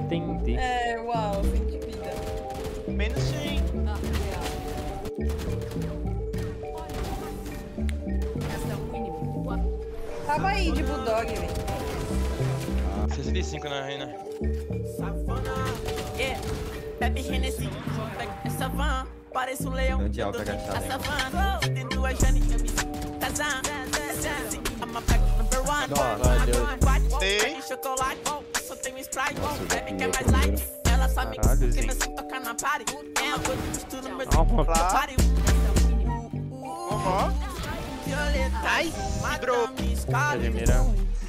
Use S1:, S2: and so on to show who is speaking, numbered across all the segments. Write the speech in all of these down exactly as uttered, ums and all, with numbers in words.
S1: Tente.
S2: É, uau, cem de vida.
S3: Menos cem.
S2: Tava aí de Bulldog, velho.
S3: sessenta e cinco na reina.
S4: Yeah, bebe Hennessy, essa van parece um leão.
S5: De alta agachada.
S4: Essa van, dentro a Jane, eu me Tazan, I'm a pack number one.
S3: Tem.
S4: De chocolate, só tem um Sprite, bebe que é mais light. Ela sabe que se queima se tocar na party. É uma coisa que mistura no meu party.
S3: Aham.
S4: Violeta,
S3: Ai, bro.
S1: Admira.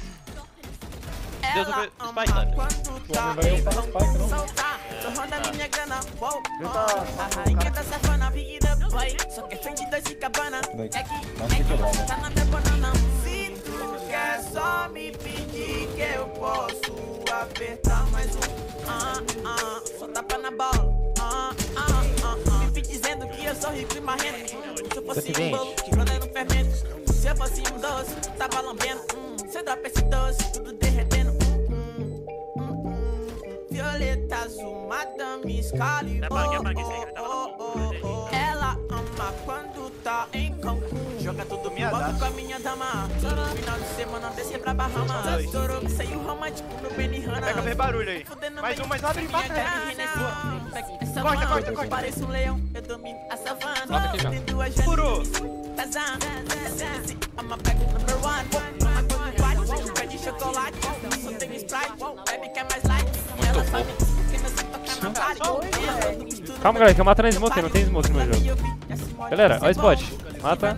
S3: Deus,
S4: ela
S3: eu
S4: ama
S3: Spike, né?
S4: quando tá em vão soltar. Tô rodando minha grana, wow. A rainha da savana, big up, boy. Só que frente dois e cabana. É que, é que, tá na minha banana. Se tu quer só me pedir que eu posso apertar mais um. Ah, ah, só tapa na bola. Ah, ah, ah, ah. Me dizendo que eu sou rico e marrento. Se eu fosse um bolo, rodando fermento. Se eu fosse um doce, tava lambendo. Hum, cê dropa esse doce, tudo derretendo. Hum, hum, hum, hum. Violeta azul, madame escale. Oh, oh, oh, oh. Ela ama quando tá em Cancún. Joga tudo minha volta com a minha dama. Todo final de semana descer pra Bahama. Estourou, saiu romântico no Benihana.
S3: Pega ver barulho aí. Mais um, mais um, abre embaixo. Corta, corta, corta.
S4: Pareço um leão, eu domino a savana. Dentro a
S3: Furou.
S4: Tazan, I'm a pack number one. Pé de chocolate, só tem Sprite. Bebe que é mais light. Ela sabe que não se toca na party.
S1: Calma, galera, que eu mato na smoke, não tem smoke no meu jogo. Galera, olha o spot. Mata.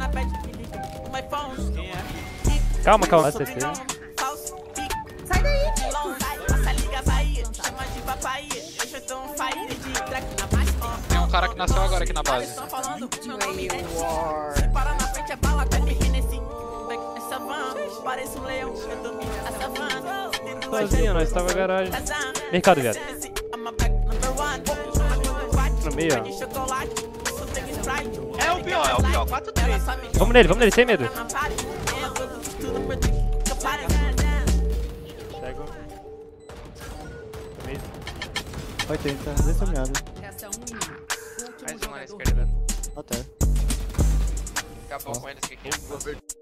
S1: Calma, calma. C T.
S2: Sai daí!
S6: Tem um cara que nasceu agora aqui na base.
S1: Sozinho, nós tava na garagem. Mercado, viado. No meio, ó.
S3: É o pior, é o pior. quatro três.
S1: Vamos nele, vamos nele, sem medo. Cego.
S5: oitenta, dessa meada.
S6: Mais um na esquerda.
S5: Até.
S6: Acabou com eles aqui.